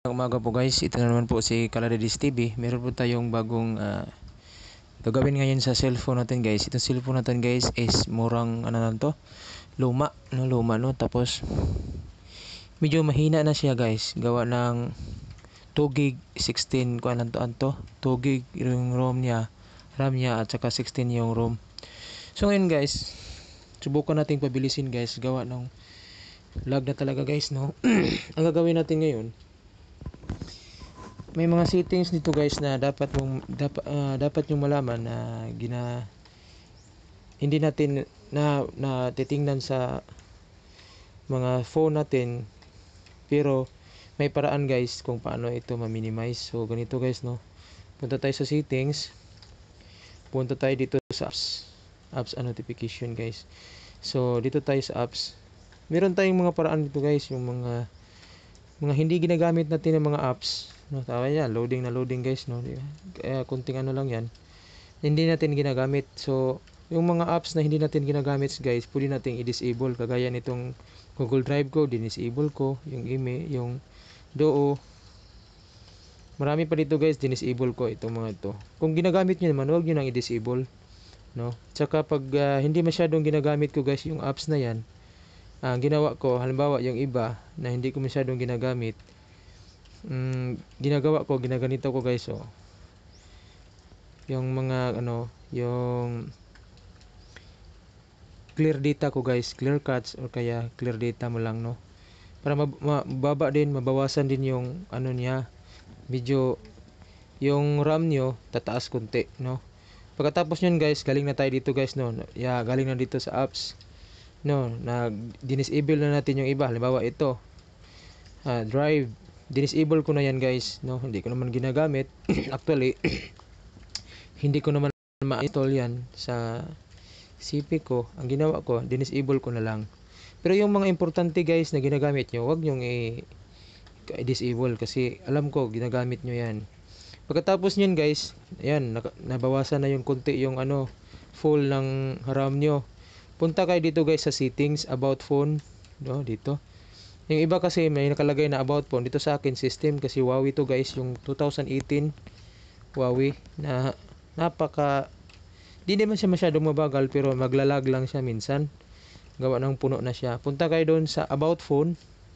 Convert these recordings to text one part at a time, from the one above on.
Umaga po guys, ito na naman po si Kaladidis TV. Meron po tayong bagong gagawin ngayon sa cellphone natin guys. Itong cellphone natin guys is murang ano lang to, luma no. Tapos medyo mahina na siya guys. Gawa ng 2 gig 16 kung anto 2 gig yung RAM niya at saka 16 yung ROM. So ngayon guys, subukan natin pabilisin guys. Gawa ng lag na talaga guys no. Ang gagawin natin ngayon, may mga settings dito guys na dapat nyo malaman na hindi natin na titingnan sa mga phone natin, pero may paraan guys kung paano ito ma-minimize. So ganito guys no, punta tayo sa settings, punta tayo dito sa apps and notification guys. So dito tayo sa apps, meron tayong mga paraan dito guys, yung mga hindi ginagamit natin ng mga apps no. Tama yan, loading guys no. Kaya kunting ano lang yan, hindi natin ginagamit. So yung mga apps na hindi natin ginagamit guys, pwede nating i-disable. Kagaya nitong Google Drive ko, din-disable ko. Yung email, yung Doo, marami pa dito guys, din-disable ko itong mga ito. Kung ginagamit nyo naman, huwag nyo nang i-disable no. Tsaka pag hindi masyadong ginagamit ko guys yung apps na yan, ginawa ko, halimbawa yung iba na hindi ko masyadong ginagamit, ginaganito ko guys. So yung mga yung clear data ko guys, clear cuts or kaya clear data mo lang no, para mabawasan din yung niya, medyo yung RAM nyo tataas kunti no. Pagkatapos nyon guys, galing na tayo dito guys no. Galing na dito sa apps no, na disable na natin yung iba. Halimbawa ito, drive, disable ko na yan guys no, hindi ko naman ginagamit. Actually hindi ko naman ma-install yan sa CP ko. Ang ginawa ko, disable ko na lang. Pero yung mga importante guys na ginagamit nyo, wag nyong i-disable kasi alam ko ginagamit nyo yan. Pagkatapos nyan guys, ayan, nabawasan na yung konti yung full ng RAM nyo. Punta kayo dito guys sa settings, about phone no, dito. Yung iba kasi may nakalagay na about phone. Dito sa akin system, kasi Huawei to guys, yung 2018 Huawei na di naman siya masyadong mabagal, pero maglalag lang siya minsan. Gawa ng puno na siya. Punta kayo doon sa about phone.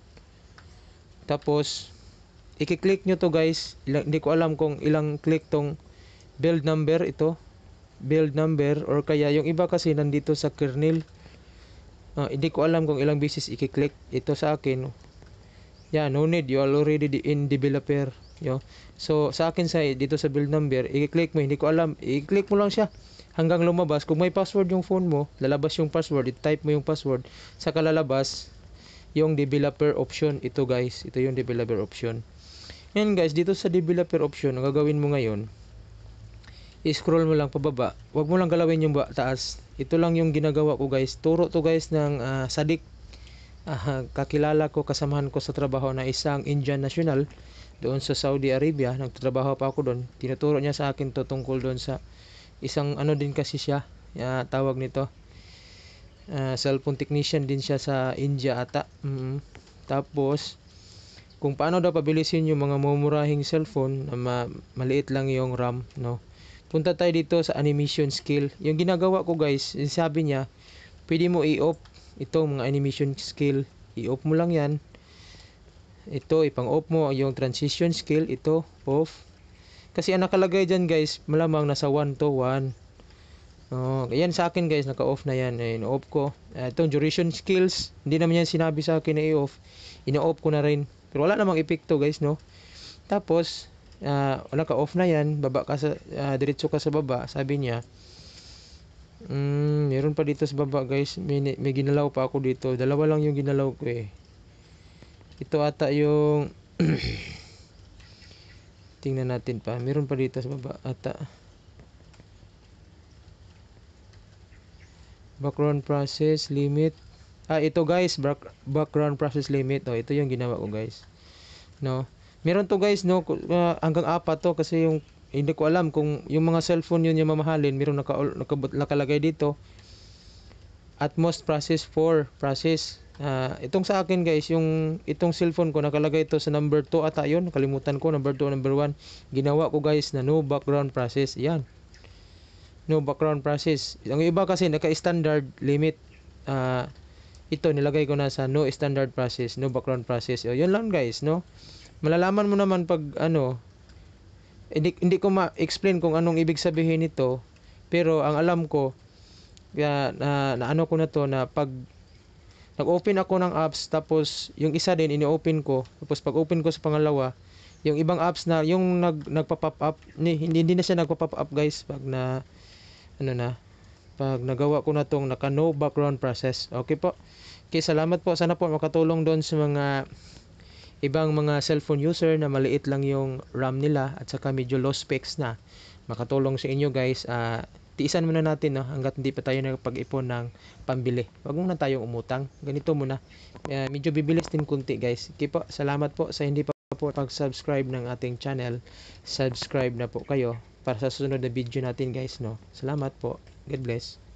Tapos i-click nyo to guys. Hindi ko alam kung ilang click tong build number ito. Build number or kaya yung iba kasi nandito sa kernel. Hindi ko alam kung ilang beses i-click ito sa akin. No need, you are already in developer. So sa akin dito sa build number, i-click mo, hindi ko alam, i-click mo lang siya hanggang lumabas. Kung may password yung phone mo, lalabas yung password, i-type mo yung password, saka lalabas yung developer option. Ito guys, ito yung developer option. Yan guys, dito sa developer option, ang gagawin mo ngayon, i-scroll mo lang pababa. Huwag mo lang galawin yung taas. Ito lang yung ginagawa ko guys. Turo to guys ng Sadik. Kakilala ko, kasamahan ko sa trabaho na isang Indian national doon sa Saudi Arabia. Nagtatrabaho pa ako doon. Tinuturo niya sa akin to tungkol doon sa isang din kasi siya. Tawag nito. Cellphone technician din siya sa India ata. Tapos kung paano daw pabilisin yung mga mumurahing cellphone na maliit lang yung RAM no. Punta tayo dito sa animation skill. Yung ginagawa ko guys, sabi niya, pwede mo i-off itong mga animation skill. I-off mo lang yan. Ito, ipang-off mo yung transition skill. Ito, off. Kasi ang nakalagay dyan guys, malamang nasa 1 to 1. Yan sa akin guys, naka-off na yan. Ino-off ko. Itong duration skills, hindi naman yan sinabi sa akin na i-off. Ino-off ko na rin. Pero wala namang epekto guys no. Tapos wala ka off na yan, baba ka sa diretso ka sa baba. Sabi niya meron pa dito sa baba guys, may ginalaw pa ako dito. Dalawa lang yung ginalaw ko ito ata yung tingnan natin pa, meron pa dito sa baba ata. Background process limit, ito guys, background process limit. Ito yung ginawa ko guys no. Meron to guys no, hanggang 4 to kasi yung hindi ko alam kung yung mga cellphone yun yung mamahalin, meron nakalagay dito at most process 4 process. Itong sa akin guys, yung itong cellphone ko nakalagay ito sa number 2 ata yun, nakalimutan ko, number 2 number 1. Ginawa ko guys na no background process. Yan, no background process. Yung iba kasi naka-standard limit. Ito nilagay ko na sa no standard process, no background process. Yun lang guys, no. Malalaman mo naman pag ano, hindi ko ma-explain kung anong ibig sabihin nito, pero ang alam ko, na ano ko na to, na pag nag-open ako ng apps, tapos yung isa din ini-open ko, tapos pag open ko sa pangalawa, yung ibang apps na yung nagpa-pop up, hindi na siya nagpa-pop up guys pag na ano na, pag nagawa ko na tong naka no background process. Okay po. Okay, salamat po. Sana po makatulong doon sa mga ibang mga cellphone user na maliit lang yung RAM nila at saka medyo low specs na. Makatulong sa inyo guys. Tiisan muna natin, no, hanggat hindi pa tayo nakapag-ipon ng pambili. Wag muna tayong umutang. Ganito muna. Medyo bibilis din kunti guys. Okay po. Salamat po sa hindi pa po pag-subscribe ng ating channel. Subscribe na po kayo para sa susunod na video natin guys, no. Salamat po. God bless.